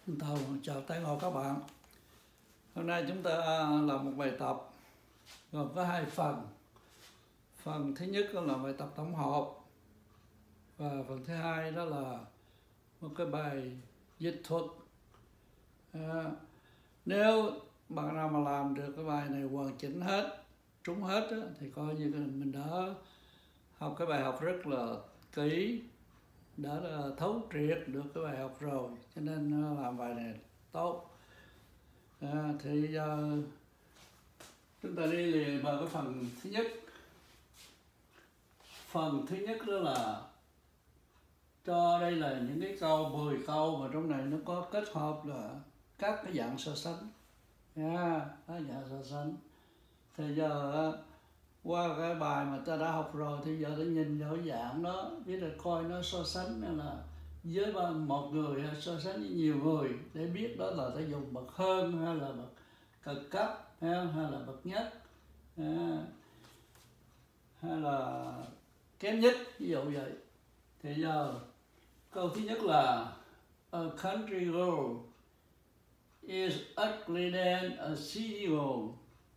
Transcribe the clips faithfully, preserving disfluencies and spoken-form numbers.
Xin chào, chào tất cả các bạn. Hôm nay chúng ta làm một bài tập gồm có hai phần. Phần thứ nhất là bài tập tổng hợp và phần thứ hai đó là một cái bài dịch thuật. À, nếu bạn nào mà làm được cái bài này hoàn chỉnh hết, trúng hết á, thì coi như mình đã học cái bài học rất là kỹ, đã là thấu triệt được cái bài học rồi, cho nên làm bài này tốt. À, thì giờ chúng ta đi liền vào cái phần thứ nhất. Phần thứ nhất đó là cho đây là những cái câu mười câu mà trong này nó có kết hợp là các cái dạng so sánh nha, các dạng so sánh. Thì giờ qua cái bài mà ta đã học rồi thì giờ ta nhìn vào cái dạng đó, biết là coi nó so sánh là với một người hay so sánh với nhiều người, để biết đó là ta dùng bậc hơn hay là bậc cực cấp hay là bậc nhất à, hay là kém nhất, ví dụ vậy. Thì giờ câu thứ nhất là a country girl is uglier than a city girl.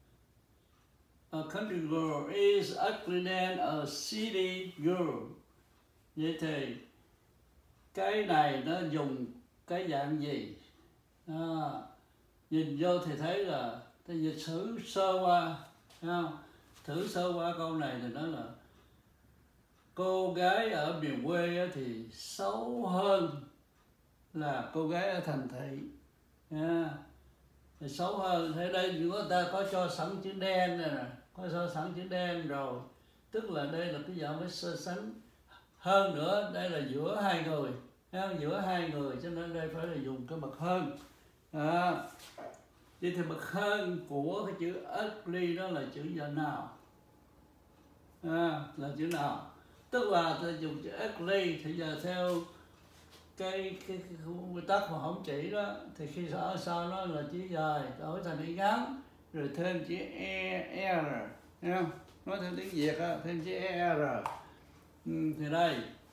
A country girl is uglier than a city girl. Vậy thì cái này nó dùng cái dạng gì? À, nhìn vô thì thấy là cái dịch sử sơ qua, không? Thử sơ qua câu này thì nói là cô gái ở miền quê thì xấu hơn là cô gái ở thành thị. À, thì xấu hơn. Thế đây người ta có cho sẵn chữ đen này nè, có cho sẵn chữ đen rồi, tức là đây là cái dạng với so sánh. Hơn nữa, đây là giữa hai người, giữa hai người, cho nên đây phải là dùng cái bậc hơn. À, vậy thì bậc hơn của cái chữ ugly đó là chữ giờ nào? À, là chữ nào? Tức là ta dùng chữ ugly thì giờ theo cái cái nguyên tắc mà không chỉ đó, thì khi ở sau nó là chữ dài đổi thành chữ ngắn, rồi thêm chữ e r, thấy không? Nói theo tiếng Việt á, thêm chữ e r. Ừ, thì đây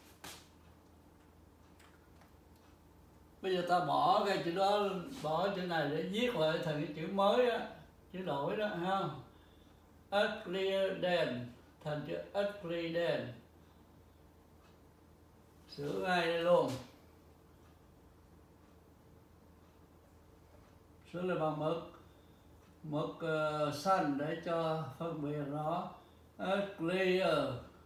bây giờ ta bỏ cái chữ đó, bỏ chữ này để viết lại thành cái chữ mới á, chữ đổi đó, thấy không? Uglier than thành chữ ugly than, sửa ngay đây luôn, sửa lại bằng mực mực uh, xanh để cho phân biệt rõ. Uglier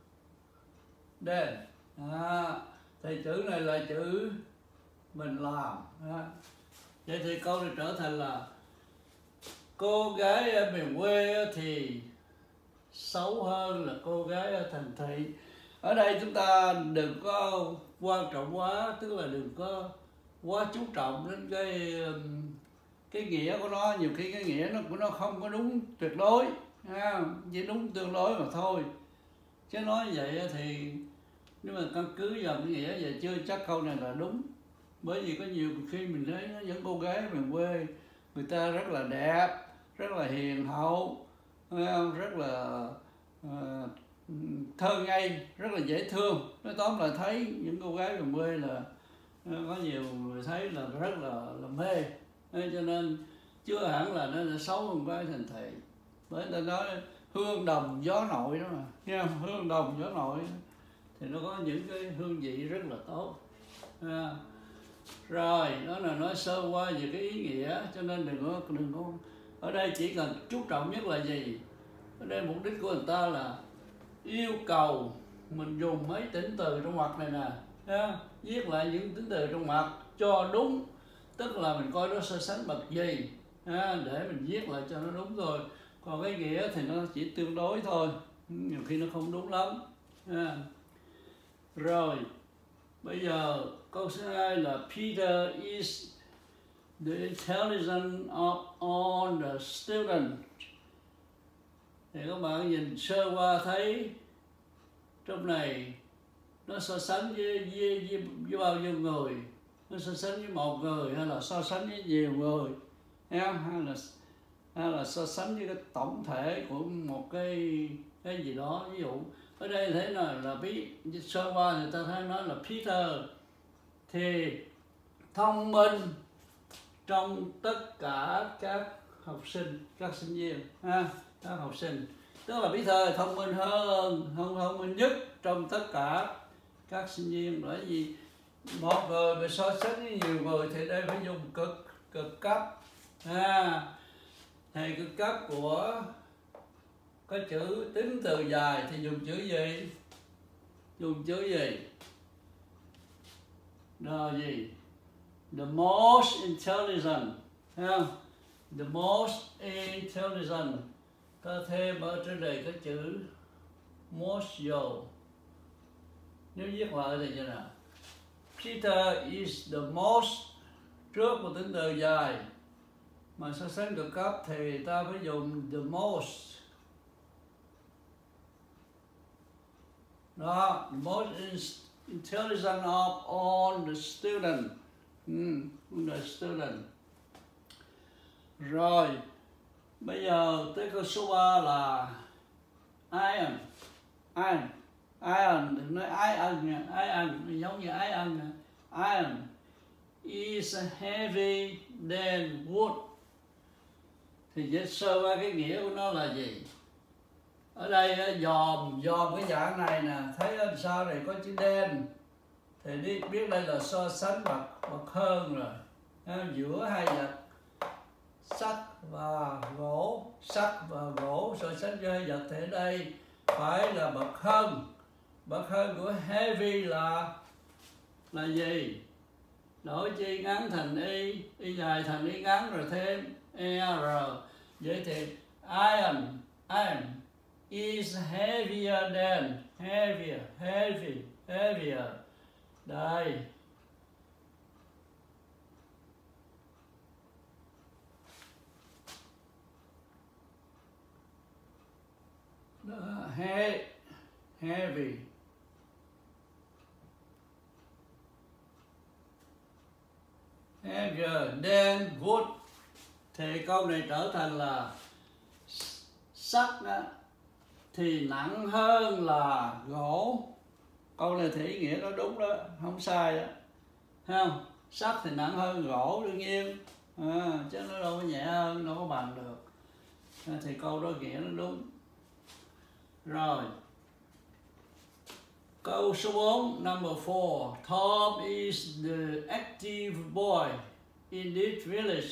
than. À, thì chữ này là chữ mình làm. À, vậy thì câu này trở thành là cô gái ở miền quê thì xấu hơn là cô gái ở thành thị. Ở đây chúng ta đừng có quan trọng quá, tức là đừng có quá chú trọng đến cái cái nghĩa của nó. Nhiều khi cái nghĩa nó của nó không có đúng tuyệt đối, ha, chỉ đúng tương đối mà thôi. Chứ nói vậy thì nếu mà căn cứ vào cái nghĩa vậy chưa chắc câu này là đúng. Bởi vì có nhiều khi mình thấy những cô gái miền quê người ta rất là đẹp, rất là hiền hậu, rất là uh, thơ ngây, rất là dễ thương. Nói tóm lại thấy những cô gái miền quê là có nhiều người thấy là rất là, là mê. Nên cho nên chưa hẳn là nó là xấu hơn cái thành thị. Bởi người ta nói hương đồng gió nội đó mà, nghe không? Hương đồng gió nội thì nó có những cái hương vị rất là tốt. À, rồi đó là nói sơ qua về cái ý nghĩa, cho nên đừng có đừng có ở đây chỉ cần chú trọng nhất là gì? Ở đây mục đích của người ta là yêu cầu mình dùng mấy tính từ trong ngoặc này nè, ha? Viết lại những tính từ trong ngoặc cho đúng, tức là mình coi nó so sánh bậc gì, ha? Để mình viết lại cho nó đúng rồi. Còn cái nghĩa thì nó chỉ tương đối thôi, nhiều khi nó không đúng lắm, ha? Rồi bây giờ câu số hai là Peter is the intelligent of all the students. Thì các bạn nhìn sơ qua thấy trong này nó so sánh với, với, với, với bao nhiêu người, nó so sánh với một người hay là so sánh với nhiều người, hay là hay là so sánh với cái tổng thể của một cái cái gì đó. Ví dụ ở đây thấy là là bí sơ qua người ta thấy nói là Peter thì thông minh trong tất cả các học sinh, các sinh viên, ha, các học sinh. Tức là Peter thông minh hơn, không thông minh nhất trong tất cả các sinh viên. Bởi vì một người mà so sánh với nhiều người thì đây phải dùng cực cực cấp. Ha, thì cực cấp của có chữ tính từ dài thì dùng chữ gì? Dùng chữ gì? Rồi gì? The most intelligent, thấy không? The most intelligent. Ta thêm ở trên đây cái chữ most vô. Nếu viết lại thì như nào? Peter is the most, trước một tính từ dài mà so sánh cực cấp thì ta phải dùng the most. Đó, the most intelligent of all the students. Mm, the student. Rồi, bây giờ tới câu số ba là iron. Iron. Iron, đừng nói iron nha. Iron, giống như iron. Iron is heavy than wood. Thì dịch sơ qua cái nghĩa của nó là gì? Ở đây dòm, dòm cái dạng này nè, thấy ở sau này có chữ đen thì đi biết đây là so sánh bậc bậc hơn rồi. Giữa hai vật sắt và gỗ, sắt và gỗ so sánh với hai vật thì ở đây phải là bậc hơn. Bậc hơn của heavy là là gì? Đổi chi ngắn thành y, y dài thành y ngắn rồi thêm er. Vậy thì iron, iron is heavier than, heavier, heavy, heavier. Đây. Đó, he, heavy. Heavier than wood. Thì câu này trở thành là sắt đó, thì nặng hơn là gỗ. Câu này thì ý nghĩa nó đúng đó, không sai đó. Thấy không? Sắt thì nặng hơn gỗ đương nhiên, à, chứ nó đâu có nhẹ hơn, đâu có bằng được. À, thì câu đó nghĩa nó đúng. Rồi. Câu số bốn, number four. Tom is the active boy in this village.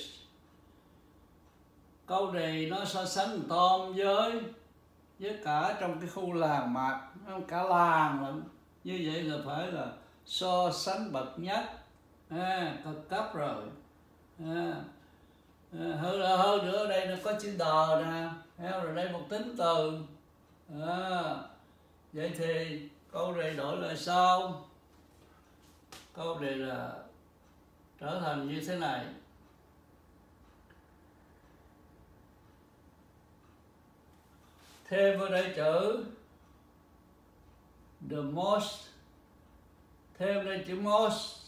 Câu này nó so sánh Tom với với cả trong cái khu làng mạc, cả làng lận. Như vậy là phải là so sánh bậc nhất, à, cực cấp rồi. À, à, hơn, hơn nữa ở đây nó có chữ đờ nè, rồi đây một tính từ. À, vậy thì câu này đổi lại sao? Câu này là trở thành như thế này. Thêm vào đây chữ the most, thêm đây chữ most.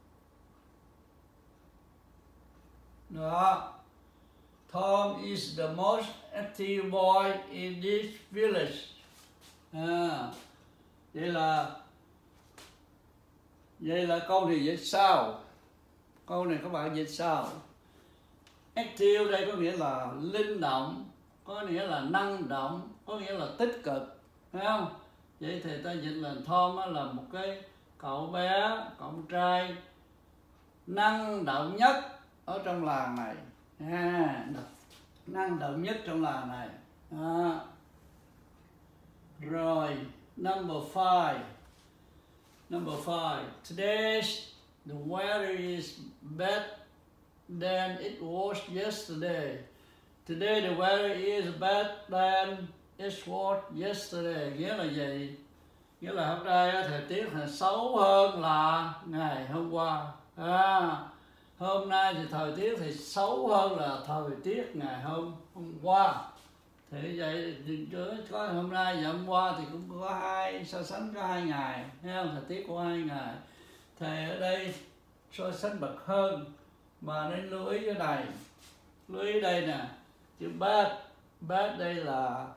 Đó. Tom is the most active boy in this village. À, vậy là vậy là câu này dịch sao? Câu này các bạn dịch sao? Active đây có nghĩa là linh động, có nghĩa là năng động, có nghĩa là tích cực, phải không? Vậy thì ta dịch là Tom là một cái cậu bé, cậu trai năng động nhất ở trong làng này. À, năng động nhất trong làng này. À. Rồi, number five. Number five. Today the weather is better than it was yesterday. Today the weather is better than it was yesterday. Nghĩa là gì? Nghĩa là hôm nay thời tiết là xấu hơn là ngày hôm qua. À, hôm nay thì thời tiết thì xấu hơn là thời tiết ngày hôm hôm qua. Thì vậy có hôm nay và hôm qua thì cũng có hai, so sánh có hai ngày, thấy không? Thời tiết của hai ngày. Thì ở đây so sánh bậc hơn, mà nên lưu ý cái này. Lưu ý đây nè, chữ bad. Bad đây là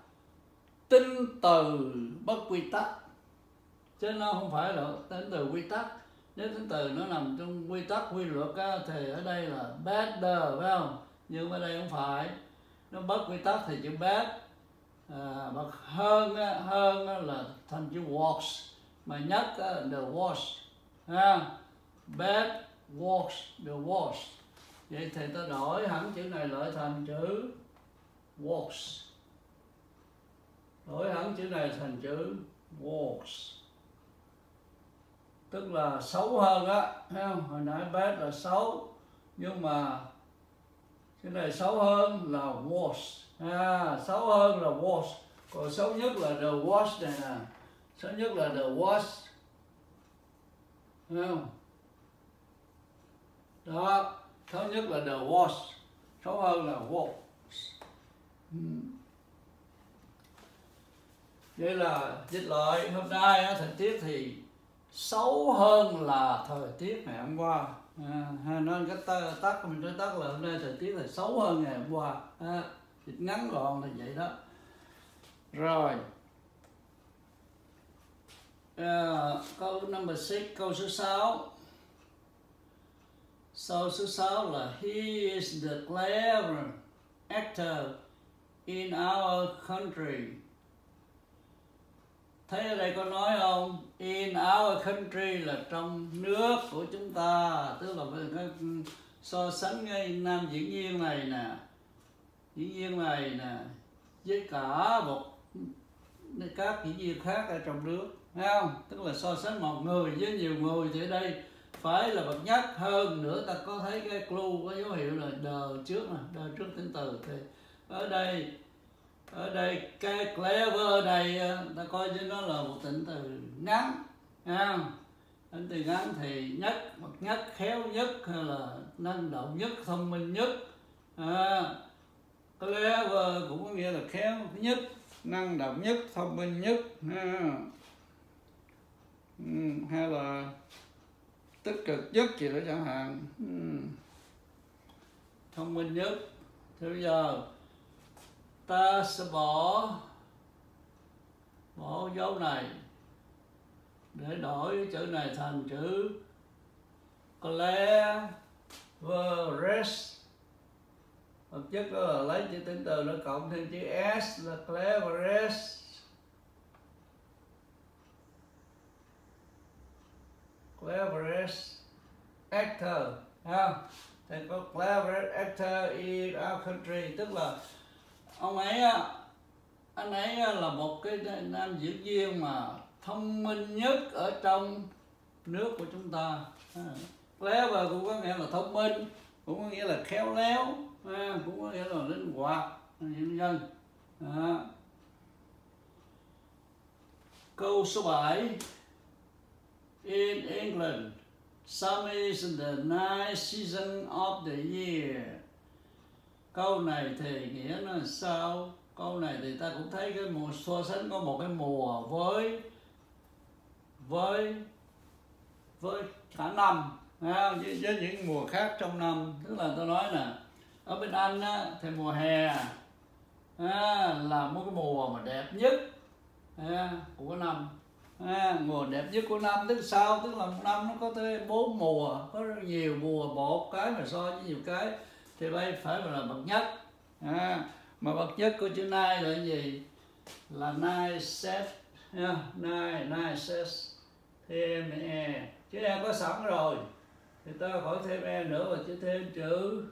tính từ bất quy tắc, chứ nó không phải là tính từ quy tắc. nếu tính từ nó nằm trong quy tắc quy luật á, thì ở đây là better, phải không? Nhưng ở đây không phải, nó bất quy tắc thì chữ bad. À, mà hơn á, hơn á là thành chữ worse, mà nhất á, the worst ha. Bad, worse, the worst. Vậy thì ta đổi hẳn chữ này lại thành chữ worse. Đổi hẳn chữ này thành chữ worse, tức là xấu hơn á, thấy không? Hồi nãy bad là xấu, nhưng mà cái này xấu hơn là worse. À, xấu hơn là worse. Còn xấu nhất là the worst này nè. Xấu nhất là the worst, thấy không? Đó, xấu nhất là the worst, xấu hơn là worse. Hmm. Vậy là dịch lại hôm nay á, thời tiết thì xấu hơn là thời tiết ngày hôm qua. À, nên cái tắt mình nói tắt là hôm nay thời tiết là xấu hơn ngày hôm qua. À, dịch ngắn gọn là vậy đó. Rồi. À, câu number six, câu số sáu. Câu số sáu là he is the clever actor in our country. Thấy ở đây có nói không? In our country là trong nước của chúng ta. Tức là cái so sánh cái nam diễn viên này nè, diễn viên này nè với cả một các diễn viên khác ở trong nước, thấy không? Tức là so sánh một người với nhiều người thì ở đây phải là bậc nhất. Hơn nữa ta có thấy cái clue có dấu hiệu là đờ trước nè, đờ trước tính từ. Thì ở đây ở đây cái clever này ta coi cho nó là một tính từ ngắn, ha. Tính từ ngắn thì nhất, bậc nhất, khéo nhất, hay là năng động nhất, thông minh nhất. À, clever cũng có nghĩa là khéo nhất, năng động nhất, thông minh nhất, ha. Ừ, hay là tích cực nhất gì đó chẳng hạn. Ừ. Thông minh nhất. Thì bây giờ ta sẽ bỏ bỏ dấu này để đổi chữ này thành chữ cleverest. Thực chất đó là lấy chữ tính từ nó cộng thêm chữ s là cleverest. Cleverest actor, ha. Thì có cleverest actor in our country, tức là ông ấy á, anh ấy là một cái nam diễn viên mà thông minh nhất ở trong nước của chúng ta. Clever cũng có nghĩa là thông minh, cũng có nghĩa là khéo léo, cũng có nghĩa là linh hoạt, nhân dân. Đó. Câu số bảy. In England, summer is the night season of the year. Câu này thì nghĩa nó là sao? Câu này thì ta cũng thấy cái mùa so sánh có một cái mùa với với với cả năm, à, với, với những mùa khác trong năm. Tức là tôi nói nè, ở bên Anh á, thì mùa hè à, là một cái mùa mà đẹp nhất à, của năm. À, mùa đẹp nhất của năm tức sao? Tức là một năm nó có tới bốn mùa, có rất nhiều mùa, một cái mà so với nhiều cái thì đây phải là bậc nhất. À, mà bậc nhất của chữ night là cái gì? Là night set, yeah, night, night set, thêm e, chữ e có sẵn rồi thì ta khỏi thêm e nữa và chỉ thêm chữ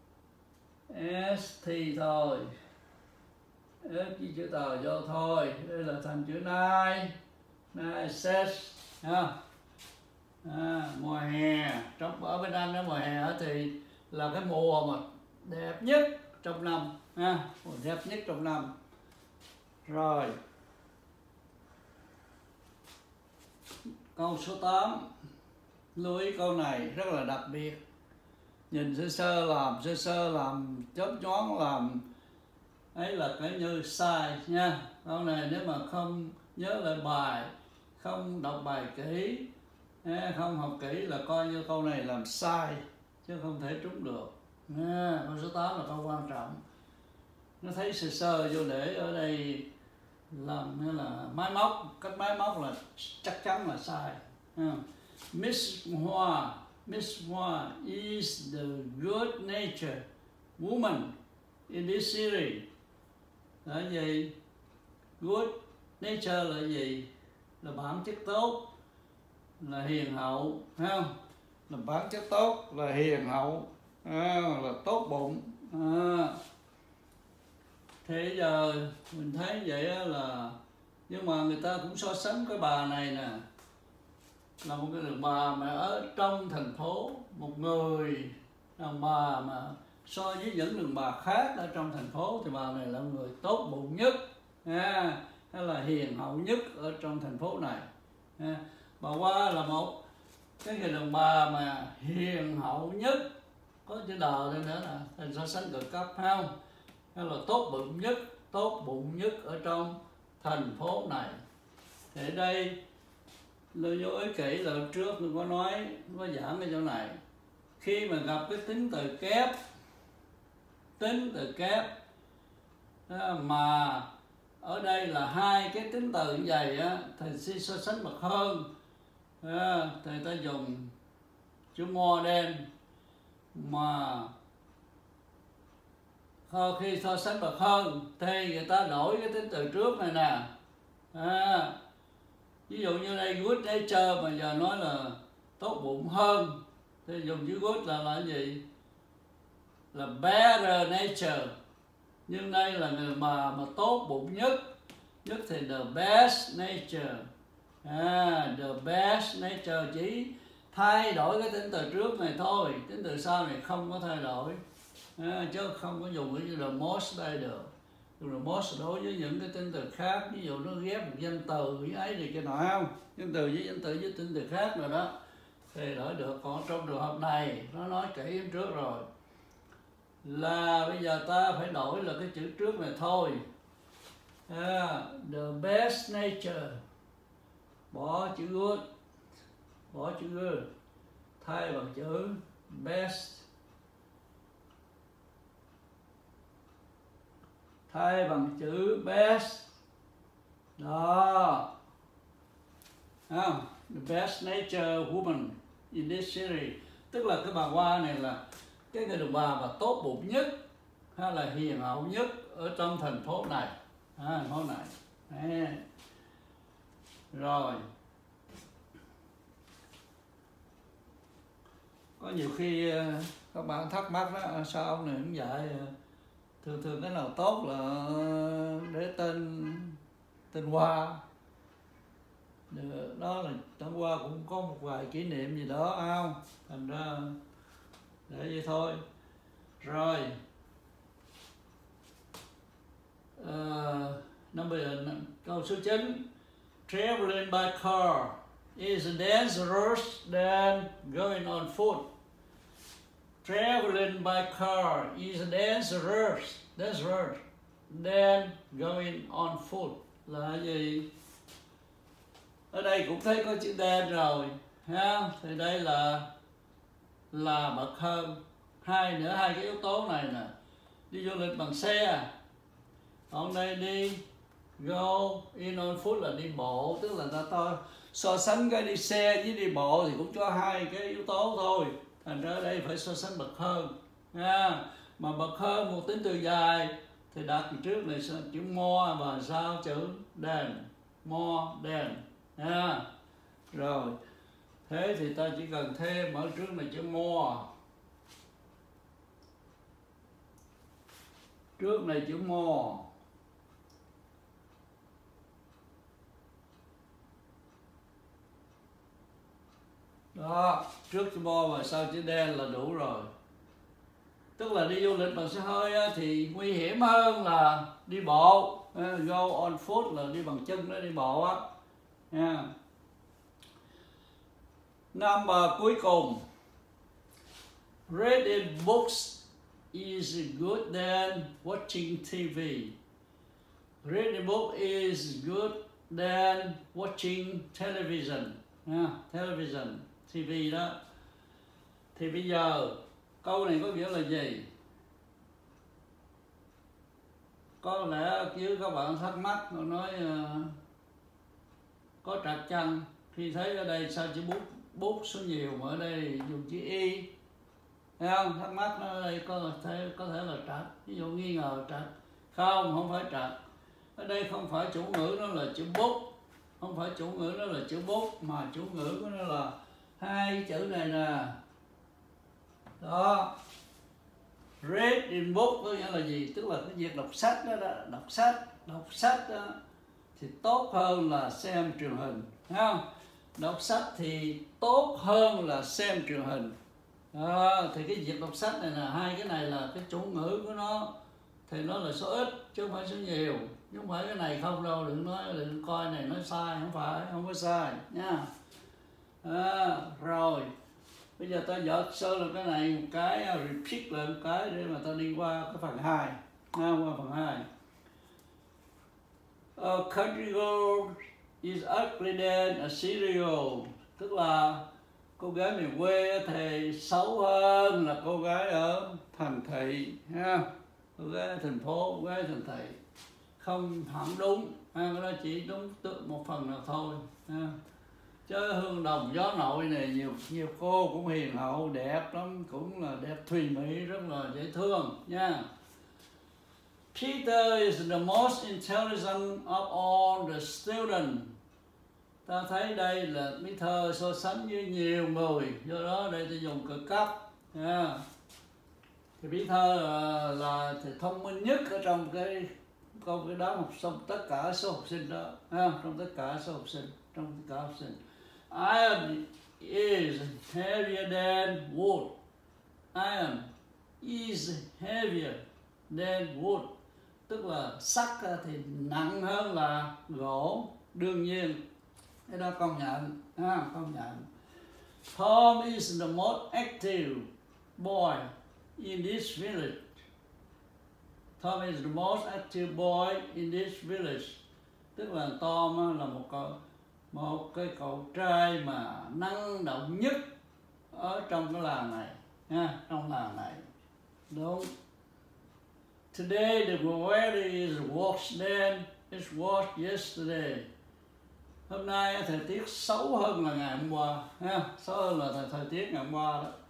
s thì thôi, s chỉ chữ tờ vô thôi. Đây là thành chữ night, night set, ha. À, mùa hè trong ở bên Anh đó, mùa hè thì là cái mùa mà đẹp nhất trong năm, ha, mùa đẹp nhất trong năm. Rồi câu số tám, lưu ý câu này rất là đặc biệt. Nhìn sơ sơ làm sơ sơ làm chớp nhoáng làm ấy là cái như sai nha. Câu này nếu mà không nhớ lại bài, không đọc bài kỹ, không học kỹ là coi như câu này làm sai chứ không thể trúng được. À, câu số tám là câu quan trọng. Nó thấy sơ sơ vô để ở đây làm hay là máy móc, cách máy móc là chắc chắn là sai. À, Miss Hoa, Miss Hoa is the good nature woman in this series. Là gì? Good nature là gì? Là bản chất tốt, là hiền hậu, thấy không? Là bản chất tốt, là hiền hậu, à, là tốt bụng. À. Thế giờ mình thấy vậy là, nhưng mà người ta cũng so sánh cái bà này nè, là một cái đàn bà mà ở trong thành phố, một người đàn bà mà so với những đàn bà khác ở trong thành phố thì bà này là người tốt bụng nhất, à, hay là hiền hậu nhất ở trong thành phố này. À, bà Hoa là một cái người đàn bà mà hiền hậu nhất, có chữ đờ lên nữa nè, thành so sánh cực cấp, phải không? Hay là tốt bụng nhất, tốt bụng nhất ở trong thành phố này. Thì đây lưu vô ý kỹ là trước mình có nói, có giảng cái chỗ này, khi mà gặp cái tính từ kép, tính từ kép mà ở đây là hai cái tính từ như vậy á, thì si so sánh bậc hơn, à, thì ta dùng chữ more than, mà khi so sánh bậc hơn thì người ta đổi cái tính từ trước này nè, à, ví dụ như đây good nature mà giờ nói là tốt bụng hơn thì dùng chữ good là là gì? Là better nature. Nhưng đây là người mà mà tốt bụng nhất, nhất thì the best nature, à, the best nature, chỉ thay đổi cái tính từ trước này thôi, tính từ sau này không có thay đổi, à, chứ không có dùng cái the most đây được. Dùng the most đối với những cái tính từ khác, ví dụ nó ghép một danh từ với ấy thì cái nào không, danh từ với danh từ với tính từ khác rồi đó thì đổi được. Còn trong trường hợp này nó nói kỹ trước rồi là bây giờ ta phải đổi là cái chữ trước này thôi, à, the best nature, bỏ chữ good, bỏ chữ good, thay bằng chữ best, thay bằng chữ best đó, à, the best nature woman in this series, tức là cái bà Hoa này là cái người đàn bà mà tốt bụng nhất hay là hiền hậu nhất ở trong thành phố này, à, thành phố này. À. Rồi có nhiều khi các bạn thắc mắc đó, sao ông này cũng dạy thường thường cái nào tốt là để tên tên Hoa, đó là tên Hoa cũng có một vài kỷ niệm gì đó, không? Thành ra để vậy thôi. Rồi uh, number câu số chín, traveling by car is dangerous than going on foot. Traveling by car is dangerous, dangerous than going on foot là gì? Ở đây cũng thấy có chữ than rồi, ha? Thì đây là là bậc hơn. Hai nữa, hai cái yếu tố này nè, đi du lịch bằng xe, còn đây đi go in on foot là đi bộ, tức là ta to so sánh cái đi xe với đi bộ thì cũng cho hai cái yếu tố thôi, thành ra đây phải so sánh bậc hơn, nha. Mà bậc hơn một tính từ dài thì đặt trước này chữ more và sau chữ than, more than, nha. Rồi thế thì ta chỉ cần thêm ở trước này chữ more, trước này chữ more, đó, trước chữ more và sau chữ đen là đủ rồi. Tức là đi du lịch bằng xe hơi á, thì nguy hiểm hơn là đi bộ, uh, go on foot là đi bằng chân đó, đi bộ á, nha. Number cuối cùng, reading books is good than watching ti vi. Reading book is good than watching television. Yeah, television, ti vi đó. Thì bây giờ câu này có nghĩa là gì? Có lẽ chứ các bạn thắc mắc, nói uh, có trật chăng khi thấy ở đây sao chữ bút bút số nhiều mà ở đây dùng chữ y, thấy không? Thắc mắc nó ở đây có thể có thể là trật, ví dụ nghi ngờ trật, không, không phải trật. Ở đây không phải chủ ngữ nó là chữ bút, không phải chủ ngữ nó là chữ bút, mà chủ ngữ của nó là hai chữ này nè. Đó, read in book có nghĩa là gì? Tức là cái việc đọc sách đó, đó. đọc sách, đọc sách đó, thì tốt hơn là xem truyền hình, thấy không? Đọc sách thì tốt hơn là xem truyền hình. Đó, thì cái việc đọc sách này là hai cái này là cái chủ ngữ của nó thì nó là số ít chứ không phải số nhiều, chứ không phải cái này không đâu, đừng nói đừng coi này nói sai, không phải, không có sai nha. À, rồi bây giờ ta dọt sơ là cái này một cái, repeat lại một cái để mà ta đi qua cái phần hai, à, qua phần hai. A country girl is ugly than a cereal, tức là cô gái miền quê thì xấu hơn là cô gái ở thành thị ha. Cô gái ở thành phố, cô gái ở thành thị không hẳn đúng ha, cái đó chỉ đúng một phần nào thôi ha. Chứ hương đồng gió nội này nhiều nhiều cô cũng hiền hậu đẹp lắm, cũng là đẹp thùy mỹ, rất là dễ thương nha. Peter is the most intelligent of all the students. Ta thấy đây là Peter so sánh với nhiều người, do đó đây ta dùng cực cấp nha. Thì Peter là, là thì thông minh nhất ở trong cái câu cái đó, học xong tất cả số học sinh đó ha, trong tất cả số học sinh, trong tất cả học sinh. Iron is heavier than wood. Iron is heavier than wood, tức là sắt thì nặng hơn là gỗ, đương nhiên cái đó công nhận ha, công nhận. Tom is the most active boy in this village. Tom is the most active boy in this village, tức là Tom là một cậu một cái cậu trai mà năng động nhất ở trong cái làng này nha, trong làng này. Đúng. Today the weather is worse than it was yesterday. Hôm nay thời tiết xấu hơn là ngày hôm qua ha, xấu hơn là thời, thời tiết ngày hôm qua đó.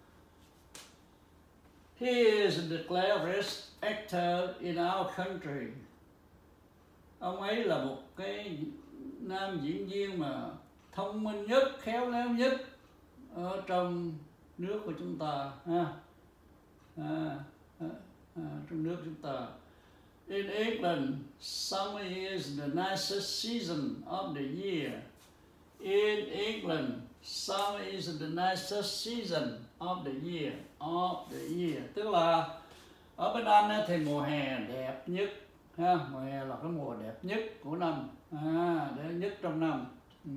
He is the cleverest actor in our country. Ông ấy là một cái nam diễn viên mà thông minh nhất, khéo léo nhất ở trong nước của chúng ta ha. À, à, à, trong nước chúng ta. In England, summer is the nicest season of the year. In England, summer is the nicest season of the year. Of the year, tức là ở bên Anh thì mùa hè đẹp nhất ha, mùa hè là cái mùa đẹp nhất của năm, à, đẹp nhất trong năm. Ừ.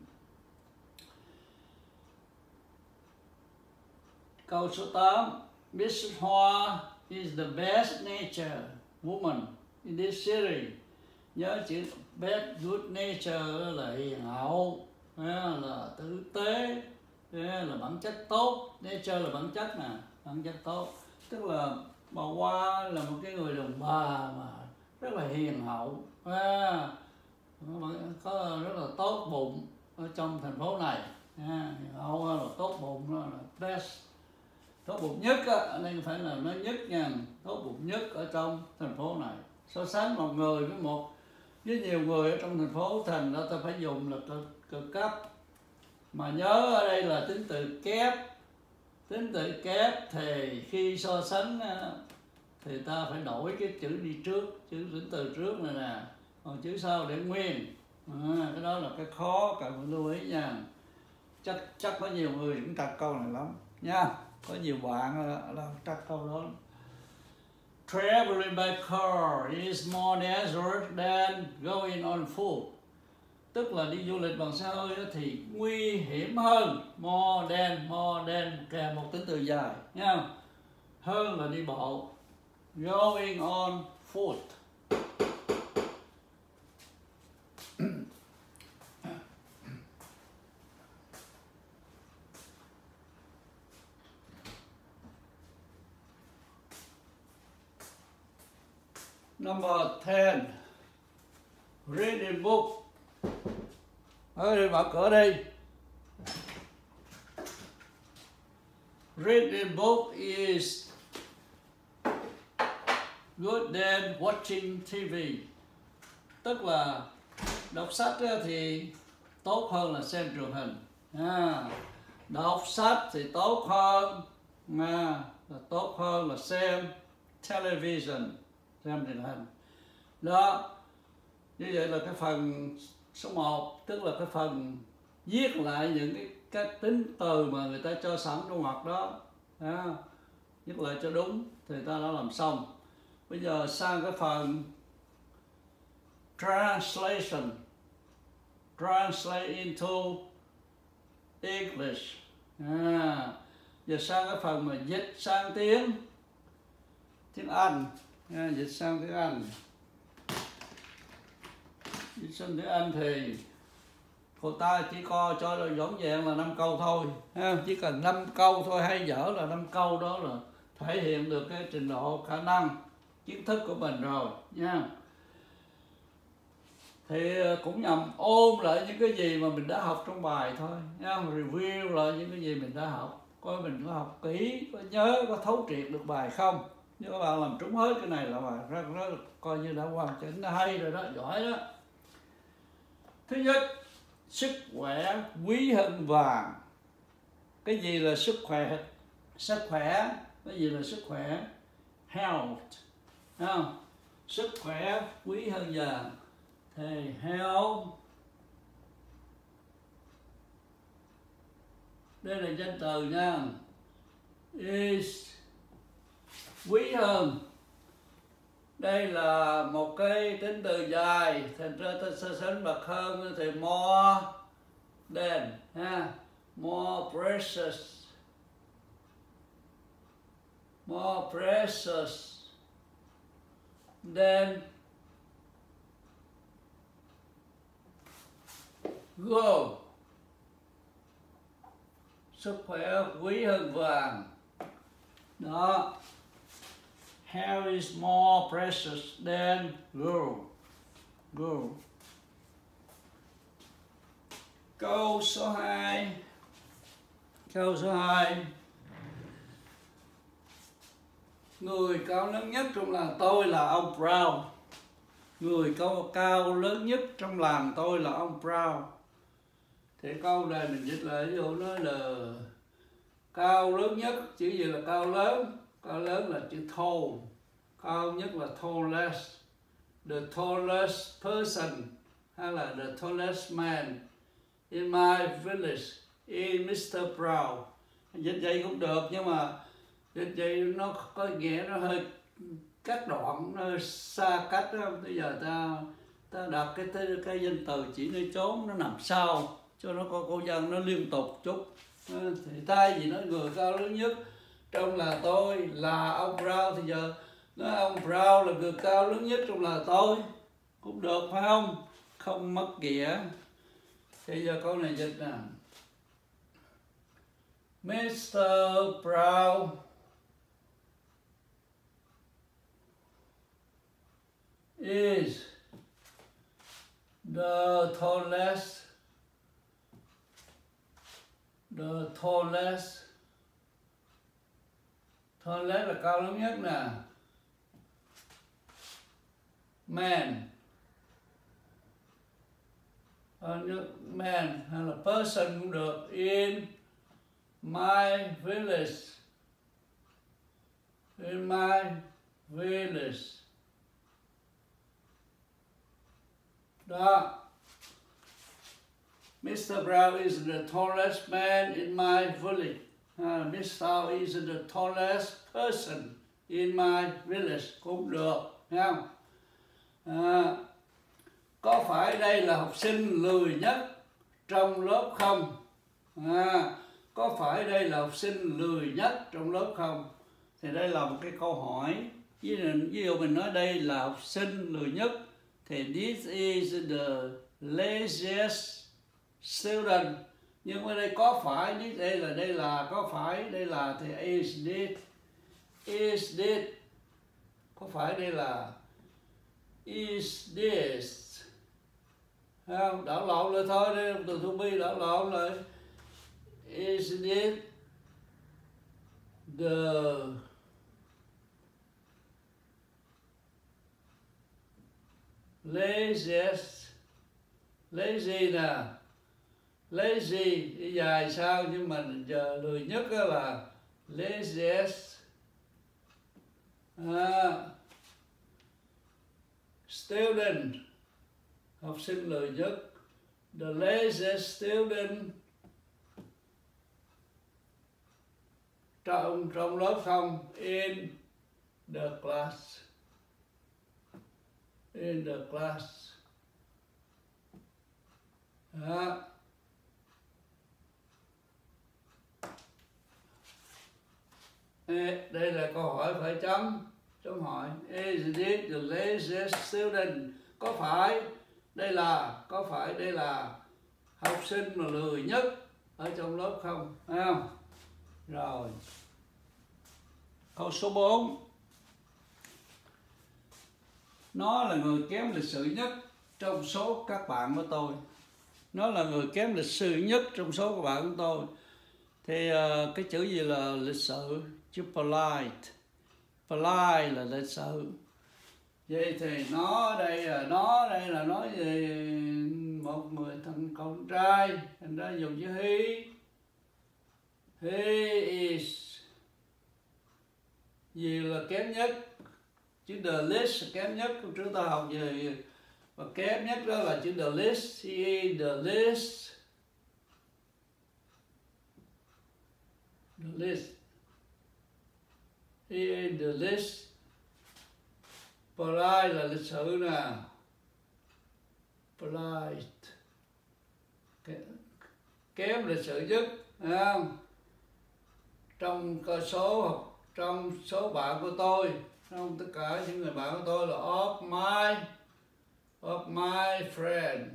Câu số tám. Miss Hoa is the best nature woman in this series. Nhớ chữ best good nature là hiền hậu, là tử tế, là bản chất tốt. Nature là bản chất nè, bản chất tốt. Tức là bà Hoa là một cái người đàn bà mà rất là hiền hậu, à, có rất là tốt bụng ở trong thành phố này. À, hiền hậu là tốt bụng, đó là best. Tốt bụng nhất á, ở đây phải là nói nhất nha, tốt bụng nhất ở trong thành phố này. So sánh một người với một với nhiều người ở trong thành phố, thành đó ta phải dùng là cực, cực cấp. Mà nhớ ở đây là tính từ kép. Tính từ kép thì khi so sánh thì ta phải đổi cái chữ đi trước, chữ tính từ trước này nè, còn chữ sau để nguyên. À, cái đó là cái khó, cần phải lưu ý nha. Chắc chắc có nhiều người cũng trật câu này lắm nha. Có nhiều bạn là, là trật câu đó. Traveling by car is more dangerous than going on foot. Tức là đi du lịch bằng xe hơi thì nguy hiểm hơn. More than, more than kèm một tính từ dài nha. Hơn là đi bộ. Going on foot. Number ten. Reading book. Ơi, mở cửa đi. reading book is good than watching ti vi. Tức là đọc sách thì tốt hơn là xem truyền hình. À, đọc sách thì tốt hơn à, là tốt hơn là xem television, xem truyền hình. Đó, như vậy là cái phần số một, tức là cái phần viết lại những cái, cái tính từ mà người ta cho sẵn trong ngoặc đó, à, viết lại cho đúng thì ta đã làm xong. Bây giờ sang cái phần translation, translate into English. À, giờ sang cái phần mà dịch sang tiếng tiếng Anh, à, dịch sang tiếng Anh. Dịch sang tiếng Anh thì cô ta chỉ coi cho dõng dàng là năm câu thôi, à, chỉ cần năm câu thôi, hay dở là năm câu đó là thể hiện được cái trình độ khả năng kiến thức của mình rồi nha. Thì cũng nhằm ôn lại những cái gì mà mình đã học trong bài thôi nha, review lại những cái gì mình đã học, coi mình có học kỹ, có nhớ, có thấu triệt được bài không. Nếu các bạn làm trúng hết cái này là bài rất rất coi như đã hoàn chỉnh, đã hay rồi đó, giỏi đó. Thứ nhất, sức khỏe quý hơn vàng. Cái gì là sức khỏe? Sức khỏe, cái gì là sức khỏe? Health, không? Sức khỏe quý hơn vàng thì health, đây là danh từ nha, is quý hơn. Đây là một cái tính từ dài, thành ra ta so sánh bậc hơn thì more than, ha, more precious, more precious than gold. Sức khỏe quý hơn vàng. Đó. Health is more precious than gold. Gold. Câu số hai. Câu số hai. Người cao lớn nhất trong làng tôi là ông Brown. Người cao, cao lớn nhất trong làng tôi là ông Brown. Thì câu này mình dịch lại, ví dụ nói là cao lớn nhất, chữ gì là cao lớn? Cao lớn là chữ tall. Cao nhất là tallest. The tallest person hay là the tallest man in my village is Mister Brown. Dịch vậy cũng được, nhưng mà dịch vậy nó có nghĩa nó hơi cắt đoạn, nó hơi xa cách đó. Bây giờ ta ta đặt cái cái danh từ chỉ nơi chốn nó nằm sau cho nó có câu văn nó liên tục chút. Thì thay vì nói người cao lớn nhất trong là tôi là ông Brown, thì giờ nói ông Brown là người cao lớn nhất trong là tôi cũng được, phải không? Không mất nghĩa. Thì giờ câu này dịch nè. Mister Brown is the tallest, the tallest, tallest là cao lớn nhất nè, man, man hay là person cũng được, in my village, in my village. Đó. Mister Brown is the tallest man in my village. Uh, Mister is the tallest person in my village cũng được, thấy không? À, có phải đây là học sinh lười nhất trong lớp không? À, có phải đây là học sinh lười nhất trong lớp không? Thì đây là một cái câu hỏi. Ví dụ, ví dụ mình nói đây là học sinh lười nhất, thì this is the laziest student. Nhưng ở đây có phải, đây là đây là có phải, đây là thì is this, is this, có phải đây là is this, không? Đảo lộn lại thôi, đây từ to be đảo lộn lại. Is this the laziest, lazy nè, lazy đi dài sao, nhưng mà giờ lười nhất đó là laziest. À, student, học sinh lười nhất. The laziest student trong trong lớp không, in the class, in the class. Đó. Ê, đây là câu hỏi phải chấm, chấm hỏi. Is it the laziest student? Có phải đây là, có phải đây là học sinh mà lười nhất ở trong lớp không? Thấy không? Rồi. Câu số bốn. Nó là người kém lịch sự nhất trong số các bạn của tôi. Nó là người kém lịch sự nhất trong số các bạn của tôi. Thì uh, cái chữ gì là lịch sự? Chữ polite. Polite là lịch sự. Vậy thì nó ở đây là nó đây là nói về một người thằng con trai, thành ra dùng chữ he. He is gì là kém nhất? Chữ the least là kém nhất. Chúng ta học về và kém nhất đó là chữ the least. He is the least. The least. He is the least. Polite là lịch sự nè. Polite. Kém lịch sự nhất. À, trong cơ số, trong số bạn của tôi, trong tất cả những người bạn của tôi là of my, of my friend.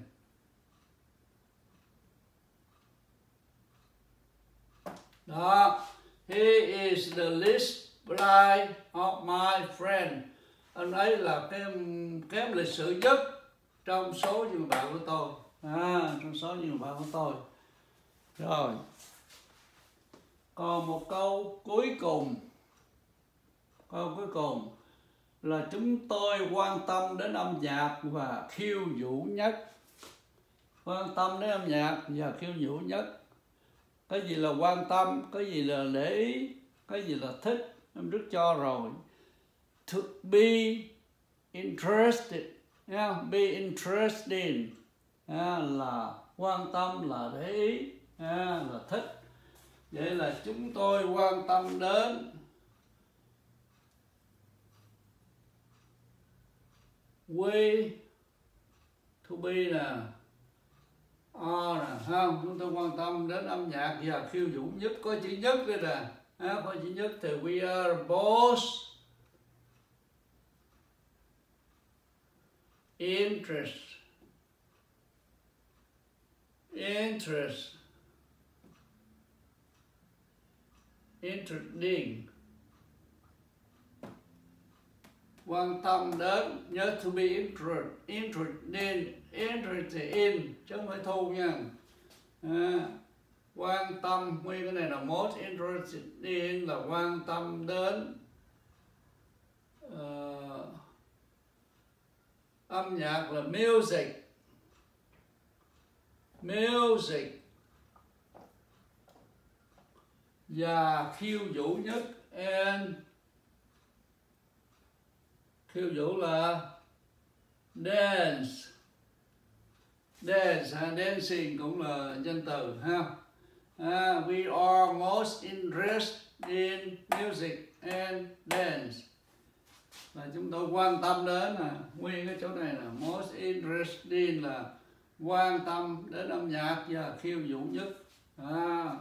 Đó. He is the least polite of my friend. Anh ấy là cái kém lịch sự nhất trong số những bạn của tôi. À, trong số những bạn của tôi. Rồi. Còn một câu cuối cùng. Câu cuối cùng là chúng tôi quan tâm đến âm nhạc và khiêu vũ nhất. Quan tâm đến âm nhạc và khiêu vũ nhất. Cái gì là quan tâm, cái gì là để ý, cái gì là thích, em rất cho rồi. To be interested, yeah, be interested, yeah, là quan tâm, là để ý, yeah, là thích. Vậy là chúng tôi quan tâm đến we, to be nè, are nè, không? Chúng tôi quan tâm đến âm nhạc và khiêu vũ nhất, có chữ nhất đây nè, à, có chữ nhất thì we are both interest, interest, interesting, quan tâm đến, nhớ to be interested, interested, interested in, chứ không phải thu nha. À, quan tâm, nguyên cái này là most interested in là quan tâm đến. Uh, âm nhạc là music, music, và khiêu vũ nhất, and khiêu vũ là dance, dance, ha, dancing cũng là danh từ ha. Uh, we are most interested in music and dance. Là chúng tôi quan tâm đến, là nguyên cái chỗ này là most interested in là quan tâm đến âm nhạc và khiêu vũ nhất. À,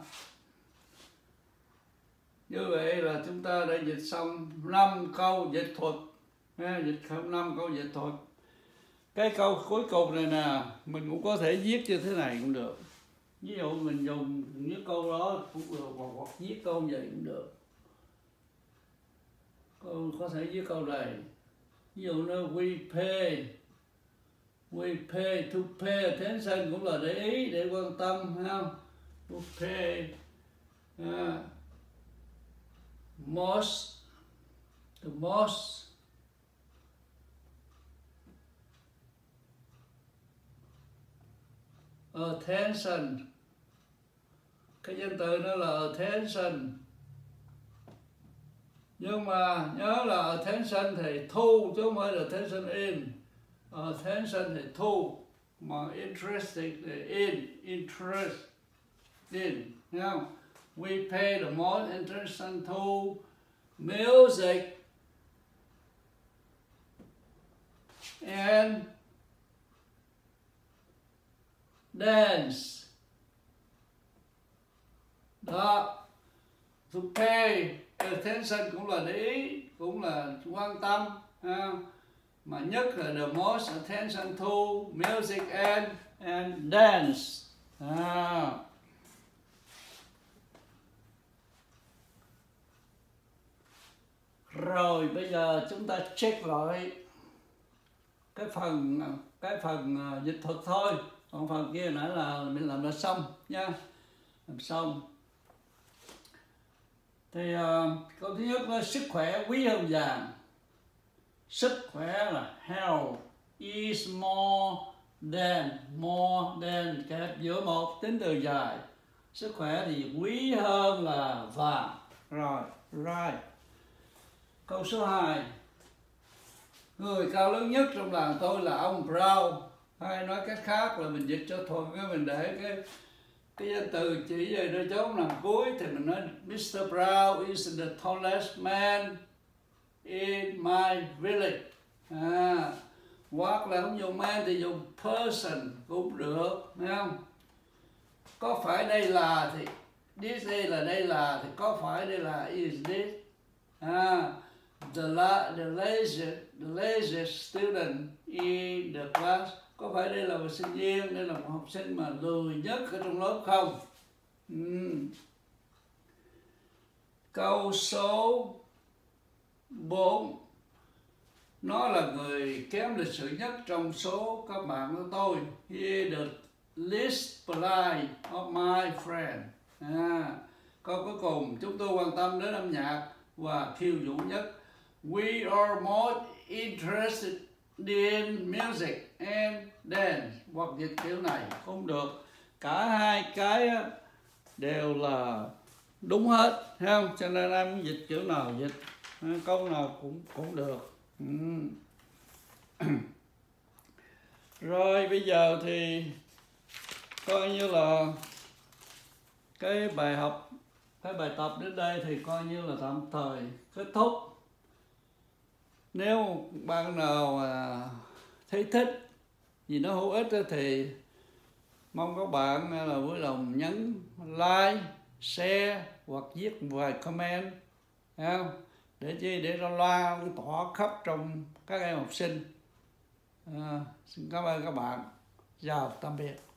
như vậy là chúng ta đã dịch xong năm câu dịch thuật, ha, dịch không năm câu dịch thuật. Cái câu cuối cùng này nè, mình cũng có thể viết như thế này cũng được. Ví dụ mình dùng những câu đó cũng được, hoặc viết câu vậy cũng được. Câu có thể viết câu này. Ví dụ nó we pay, we pay, to pay attention cũng là để ý, để quan tâm, ha. To pay, uh, most, the most attention. Cái danh từ nó là attention. Nhưng mà nhớ là attention thì thu chứ không phải là attention in. Attention thì thu, mà interested thì in, interest in. Now, we pay the most attention to music and dance. Đó, to pay attention cũng là để ý, cũng là quan tâm, ha. Mà nhất là the most attention to music and and dance. À. Rồi bây giờ chúng ta check lại cái phần cái phần dịch thuật thôi, còn phần kia nãy là mình làm đã xong nha, làm xong. Thì uh, câu thứ nhất là sức khỏe quý hơn vàng. Sức khỏe là health is more than, more than kẹp giữa một tính từ dài. Sức khỏe thì quý hơn là vàng. Rồi, right. Câu số hai. Người cao lớn nhất trong làng tôi là ông Brown. Hay nói cách khác là mình dịch cho thuận, mình để cái cái danh từ chỉ về nơi chốn nằm cuối thì mình nói mister Brown is the tallest man in my village. À, hoặc là không dùng man thì dùng person cũng được, thấy không? Có phải đây là thì this đây là đây là thì có phải đây là is this. À, the la, the laziest the laziest student in the class. Có phải đây là một sinh viên, đây là một học sinh mà lười nhất ở trong lớp không? Uhm. Câu số bốn. Nó là người kém lịch sự nhất trong số các bạn của tôi. He the least polite of my friend. À, câu cuối cùng, chúng tôi quan tâm đến âm nhạc và khiêu vũ nhất. We are more interested in music and dance. Hoặc dịch kiểu này không được. Cả hai cái đều là đúng hết, thấy không? Cho nên em muốn dịch kiểu nào dịch, câu nào cũng cũng được. Ừ. Rồi bây giờ thì coi như là cái bài học, cái bài tập đến đây thì coi như là tạm thời kết thúc. Nếu bạn nào thấy thích gì nó hữu ích thì mong các bạn là vui lòng nhấn like, share hoặc viết vài comment, thấy không? Để chi để nó loan tỏa khắp trong các em học sinh. À, xin cảm ơn các bạn. Chào tạm biệt.